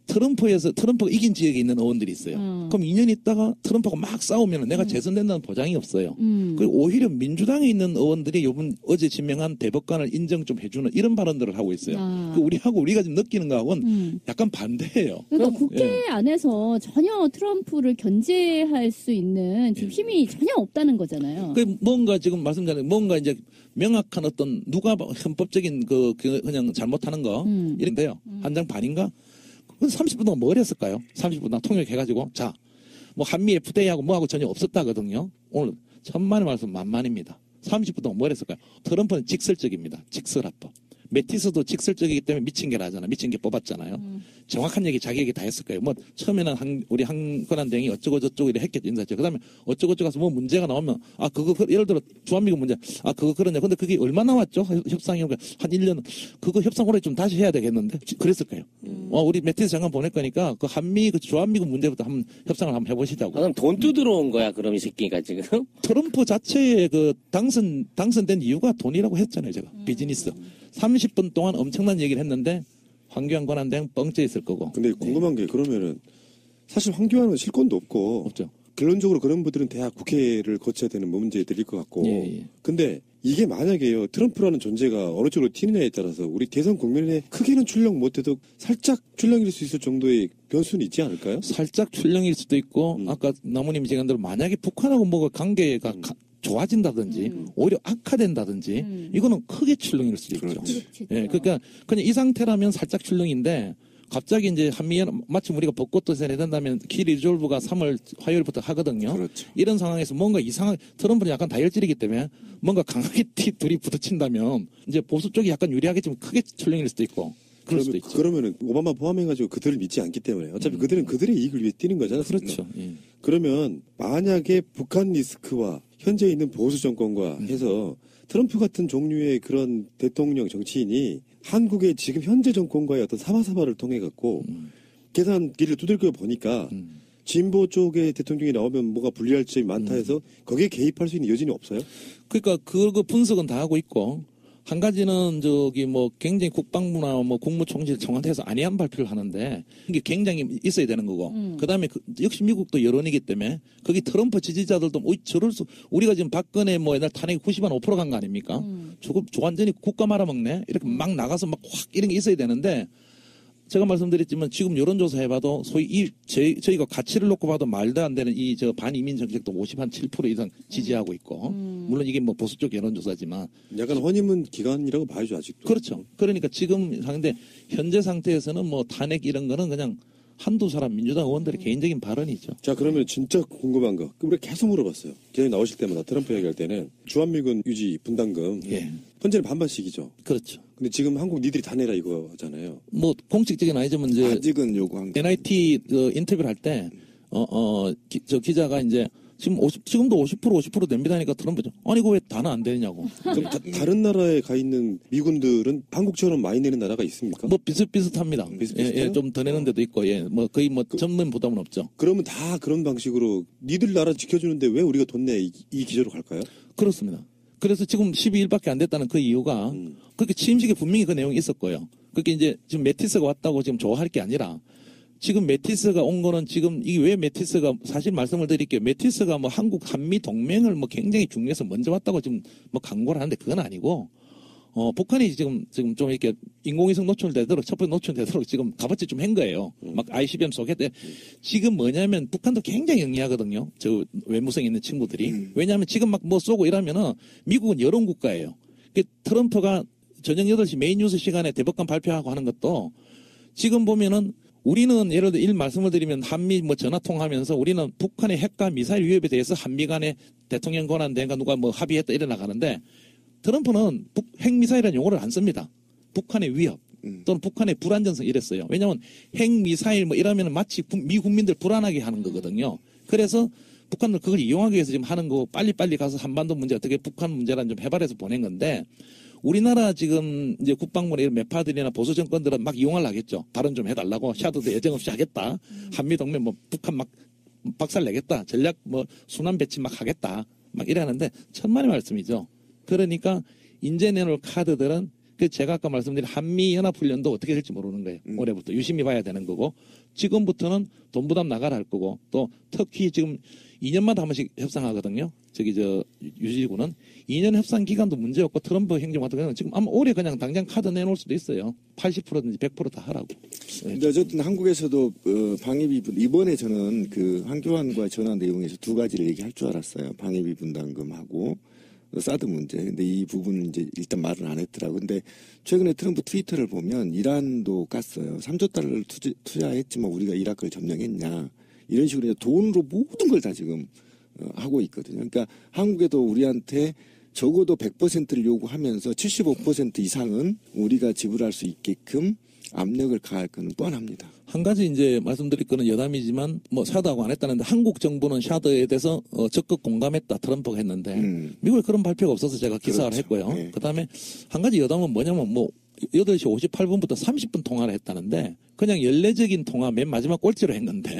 트럼프가 이긴 지역에 있는 의원들이 있어요. 그럼 2년 있다가 트럼프하고 막 싸우면 내가 재선된다는 보장이 없어요. 그리고 오히려 민주당에 있는 의원들이 어제 지명한 대법관을 인정 좀 해주는 이런 발언들을 하고 있어요. 우리가 지금 느끼는 거하고는 약간 반대예요. 그러니까 국회 안에서 전혀 트럼프를 견제할 수 있는 지금 힘이 전혀 없다는 거잖아요. 뭔가 지금 말씀드린 뭔가 이제 명확한 어떤 누가 헌법적인 그냥 잘못하는 거 이런데요. 한 장 반인가? 30분 동안 뭘 했을까요? 30분 동안 통역해가지고 뭐 한미 FTA하고 뭐하고 전혀 없었다거든요. 오늘 천만의 말씀 만만입니다. 30분 동안 뭘 했을까요? 트럼프는 직설적입니다. 직설합법. 매티스도 직설적이기 때문에 미친 게 나잖아. 미친 게 뽑았잖아요. 정확한 얘기 자기 얘기 다 했을 거예요. 뭐 처음에는 우리 한건한 대행이 어쩌고 저쩌고 이래 했겠죠. 인사했죠. 그다음에 어쩌고 저쩌고 가서 뭐 문제가 나오면 그거 예를 들어 주한미군 문제 그거 그러냐. 근데 그게 얼마 나왔죠? 협상이 한 1년 그거 협상 올해 좀 다시 해야 되겠는데 그랬을 거예요. 우리 매티스 장관 보낼 거니까 그 주한미군 문제부터 한번 협상을 한번 해보시자고. 그럼 돈 뜯으러 온 거야 그럼 이 새끼가 지금? 트럼프 자체의 그 당선된 이유가 돈이라고 했잖아요. 제가 비즈니스. 30분 동안 엄청난 얘기를 했는데 황교안 권한대행 뻥쳐 있을 거고. 근데 궁금한 게 그러면은 사실 황교안은 실권도 없고 없죠. 결론적으로 그런 분들은 대학 국회를 거쳐야 되는 문제들일 것 같고. 근데 이게 만약에요 트럼프라는 존재가 어느 쪽으로 튀느냐에 따라서 우리 대선 국면에 크게는 출렁 못해도 살짝 출렁일 수 있을 정도의 변수는 있지 않을까요? 살짝 출렁일 수도 있고 아까 나무님이 얘기한 대로 만약에 북한하고 뭐가 관계가 좋아진다든지 오히려 악화된다든지 이거는 크게 출렁일 수도 있죠. 그렇지. 그러니까 그냥 이 상태라면 살짝 출렁인데 갑자기 이제 한미연 마침 우리가 벚꽃도 세례된다면 키 리졸브가 3월 화요일부터 하거든요. 그렇죠. 이런 상황에서 뭔가 이상하게 트럼프는 약간 다혈질이기 때문에 뭔가 강하게 둘이 부딪힌다면 이제 보수 쪽이 약간 유리하겠지만 크게 출렁일 수도 있고 그럴 수도 있죠. 그러면은 오바마 포함해가지고 그들을 믿지 않기 때문에 어차피 그들은 그들의 이익을 위해 뛰는 거잖아요. 그렇죠. 예. 그러면 만약에 북한 리스크와 현재 있는 보수 정권과 해서 트럼프 같은 종류의 그런 대통령 정치인이 한국의 지금 현재 정권과의 어떤 사바사바를 통해 갖고 계산기를 두들겨 보니까 진보 쪽의 대통령이 나오면 뭐가 불리할 점이 많다 해서 거기에 개입할 수 있는 여지는 없어요? 그러니까 그거 분석은 다 하고 있고 한 가지는 저기 뭐 굉장히 국방부나 뭐 국무총실 청와대에서 안이한 발표를 하는데 이게 굉장히 있어야 되는 거고 그다음에 역시 미국도 여론이기 때문에 거기 트럼프 지지자들도 저럴 수 우리가 지금 박근혜 뭐 옛날 탄핵이 90한 5% 간 거 아닙니까? 저거 완전히 국가 말아먹네 이렇게 막 나가서 막 확 이런 게 있어야 되는데 제가 말씀드렸지만 지금 여론조사 해봐도 소위 저희가 가치를 놓고 봐도 말도 안 되는 이 저 반이민 정책도 57% 이상 지지하고 있고 물론 이게 뭐 보수 쪽 여론조사지만 약간 허니문 기간이라고 봐야죠 아직도. 그렇죠. 그러니까 지금 상대 현재 상태에서는 뭐 탄핵 이런 거는 그냥 한두 사람 민주당 의원들의 개인적인 발언이죠. 자 그러면 진짜 궁금한 거 우리가 계속 물어봤어요. 기자님 나오실 때마다 트럼프 얘기할 때는 주한미군 유지 분담금 예. 현재는 반반씩이죠. 그렇죠. 근데 지금 한국 니들이 다 내라 이거잖아요. 뭐 공식적인 아니지만 이제 아직은 요구한 거. NIT 그 인터뷰를 할 때 저 기자가 이제 지금도 50% 됩니다니까 트럼프 아니 이거 왜 다는 안 되냐고. 그럼 다른 나라에 가 있는 미군들은 한국처럼 많이 내는 나라가 있습니까? 뭐 비슷비슷합니다. 비슷비슷해요? 예, 좀 더 내는 데도 있고 예, 뭐 거의 뭐 전면 부담은 없죠. 그러면 다 그런 방식으로 니들 나라 지켜주는데 왜 우리가 돈 내 이 기조로 갈까요? 그렇습니다. 그래서 지금 12일밖에 안 됐다는 그 이유가 그렇게 취임식에 분명히 그 내용이 있었고요. 그게 이제 지금 매티스가 왔다고 지금 좋아할 게 아니라 지금 매티스가 온 거는 지금 이게 왜 매티스가 사실 말씀을 드릴게요. 매티스가 뭐 한국 한미 동맹을 뭐 굉장히 중요해서 먼저 왔다고 지금 뭐 강구를 하는데 그건 아니고 북한이 지금 좀 이렇게 인공위성 노출되도록 첩보에 노출되도록 지금 값어치 좀 한 거예요. 막 ICBM 쏘겠대. 지금 뭐냐면 북한도 굉장히 영리하거든요. 저 외무성에 있는 친구들이. 왜냐하면 지금 막 뭐 쏘고 이러면은 미국은 여론 국가예요. 트럼프가 저녁 8시 메인 뉴스 시간에 대법관 발표하고 하는 것도 지금 보면은 우리는 예를 들어 말씀을 드리면 한미 뭐 전화 통화하면서 우리는 북한의 핵과 미사일 위협에 대해서 한미 간에 대통령 권한 대가 누가 뭐 합의했다 이래 나가는데 트럼프는 핵미사일이라는 용어를 안 씁니다. 북한의 위협 또는 북한의 불안전성 이랬어요. 왜냐하면 핵미사일 뭐 이러면 마치 미 국민들 불안하게 하는 거거든요. 그래서 북한은 그걸 이용하기 위해서 지금 하는 거 빨리빨리 가서 한반도 문제 어떻게 북한 문제란 좀 해발해서 보낸 건데 우리나라 지금 이제 국방부나 이런 매파들이나 보수 정권들은 막 이용하려고 하겠죠. 발언 좀 해달라고 샤도도 예정 없이 하겠다. 한미동맹 뭐 북한 막 박살 내겠다. 전략 뭐 순환 배치 막 하겠다. 막 이러는데 천만의 말씀이죠. 그러니까 인제 내놓을 카드들은 그 제가 아까 말씀드린 한미연합훈련도 어떻게 될지 모르는 거예요. 올해부터 유심히 봐야 되는 거고 지금부터는 돈 부담 나가라 할 거고 또 특히 지금 2년마다 한 번씩 협상하거든요. 저기 저 유지구는 2년 협상 기간도 문제였고 트럼프 행정 같은 경우는 지금 아마 올해 그냥 당장 카드 내놓을 수도 있어요. 80%든지 100% 다 하라고. 근데 어쨌든 한국에서도 방위비 이번에 저는 그 한교안과 전화 내용에서 두 가지를 얘기할 줄 알았어요. 방위비 분담금하고 사드 문제. 근데 이 부분은 이제 일단 말을 안 했더라고. 근데 최근에 트럼프 트위터를 보면 이란도 깠어요. 3조 달러를 투자했지만 우리가 이라크를 점령했냐. 이런 식으로 돈으로 모든 걸 다 지금 하고 있거든요. 그러니까 한국에도 우리한테 적어도 100%를 요구하면서 75% 이상은 우리가 지불할 수 있게끔 압력을 가할 거는 뻔합니다. 한 가지 이제 말씀드릴 거는 여담이지만 뭐 샤드하고 안 했다는데 한국 정부는 샤드에 대해서 적극 공감했다 트럼프가 했는데 미국에 그런 발표가 없어서 제가 기사를 그렇죠. 했고요. 네. 그다음에 한 가지 여담은 뭐냐면 뭐 8시 58분부터 30분 통화를 했다는데 그냥 연례적인 통화 맨 마지막 꼴찌로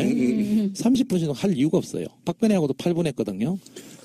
했는데 30분씩 할 이유가 없어요. 박근혜하고도 8분 했거든요.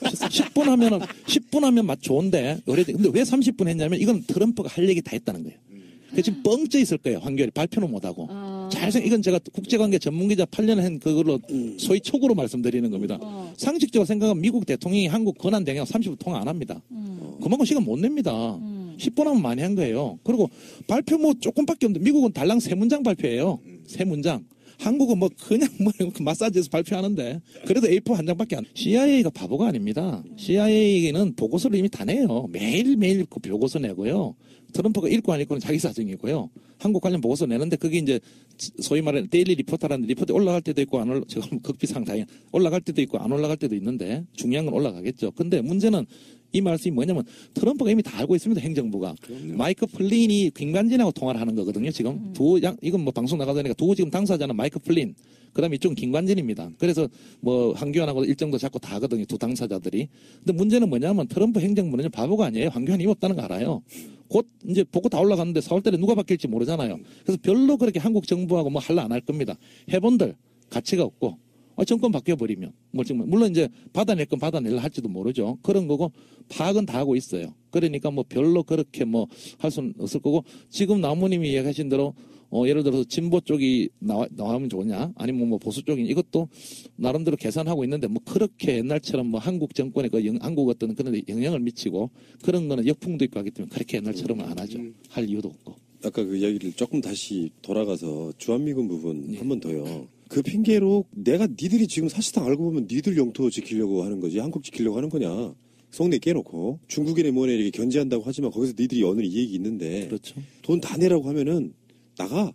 10분 하면 맛 좋은데 근데 왜 30분 했냐면 이건 트럼프가 할 얘기 다 했다는 거예요. 지금 뻥쪄 있을 거예요. 환결이 발표는 못하고. 이건 제가 국제관계 전문기자 8년 한 그걸로 소위 촉으로 말씀드리는 겁니다. 상식적으로 생각하면 미국 대통령이 한국 권한 대행 30분 통화 안 합니다. 그만큼 시간 못 냅니다. 10분 하면 많이 한 거예요. 그리고 발표 뭐 조금밖에 없는데 미국은 달랑 3문장 발표해요. 3문장. 한국은 뭐 그냥 뭐 마사지에서 발표하는데 그래도 A4 한 장밖에 안. CIA가 바보가 아닙니다. CIA는 보고서를 이미 다 내요. 매일매일 그 보고서 내고요. 트럼프가 읽고 안 읽고는 자기 사정이고요. 한국 관련 보고서 내는데 그게 이제 소위 말하는 데일리 리포터라는 리포트 올라갈 때도 있고 안 올라 지금 극비상 다행 올라갈 때도 있고 안 올라갈 때도 있는데 중요한 건 올라가겠죠. 근데 문제는 이 말씀이 뭐냐면 트럼프가 이미 다 알고 있습니다. 행정부가. 그럼요. 마이크 플린이 김관진하고 통화를 하는 거거든요. 지금 이건 뭐 방송 나가자니까 두 지금 당사자는 마이크 플린 그다음에 이쪽은 김관진입니다. 그래서 뭐 황교안하고 일정도 잡고 다 하거든요. 두 당사자들이. 근데 문제는 뭐냐면 트럼프 행정부는 바보가 아니에요. 황교안이 없다는 거 알아요. 곧 이제 보고 다 올라갔는데 4월달에 누가 바뀔지 모르잖아요. 그래서 별로 그렇게 한국 정부하고 뭐 할라 안 할 겁니다. 해본들 가치가 없고 정권 바뀌어버리면 뭐 정말 물론 이제 받아낼 건 받아낼라 할지도 모르죠. 그런 거고 파악은 다 하고 있어요. 그러니까 뭐 별로 그렇게 뭐 할 수는 없을 거고 지금 나무님이 이야기하신 대로 예를 들어서 진보 쪽이 나오면 좋으냐 아니면 뭐 보수 쪽이 이것도 나름대로 계산하고 있는데 뭐 그렇게 옛날처럼 뭐 한국 정권에 한국 어떤 그런 데 영향을 미치고 그런 거는 역풍도 있고 하기 때문에 그렇게 옛날처럼은 안 하죠. 할 이유도 없고. 아까 그 이야기를 조금 다시 돌아가서 주한미군 부분 한 번 더요. 그 핑계로 내가 니들이 지금 사실상 알고 보면 니들 영토 지키려고 하는 거지 한국 지키려고 하는 거냐. 속내 깨놓고 중국인의 뭐에 이렇게 견제한다고 하지만 거기서 니들이 어느 이익이 있는데 그렇죠. 돈 다 내라고 하면은 나가.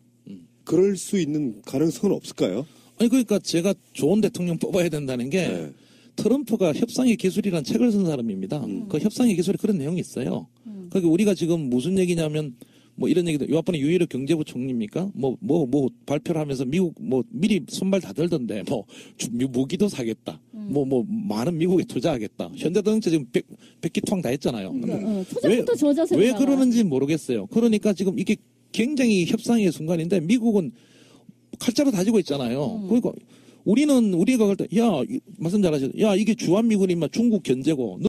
그럴 수 있는 가능성은 없을까요? 아니 그러니까 제가 좋은 대통령 뽑아야 된다는 게 네. 트럼프가 협상의 기술이라는 책을 쓴 사람입니다. 그 협상의 기술에 그런 내용이 있어요. 그러니까 우리가 지금 무슨 얘기냐면 뭐 이런 얘기도 요번에 유일의 경제부 총리입니까? 뭐 발표를 하면서 미국 뭐 미리 손발 다 들던데 뭐 무기도 사겠다. 뭐 많은 미국에 투자하겠다. 현대자동차 지금 100기 다 했잖아요. 초장부터 저 자세로 왜 나와요. 그러는지 모르겠어요. 그러니까 지금 이게 굉장히 협상의 순간인데 미국은 칼자루 다지고 있잖아요. 그러니까 우리가 그럴 때 야 말씀 잘하셨. 야 이게 주한미군이 막 중국 견제고.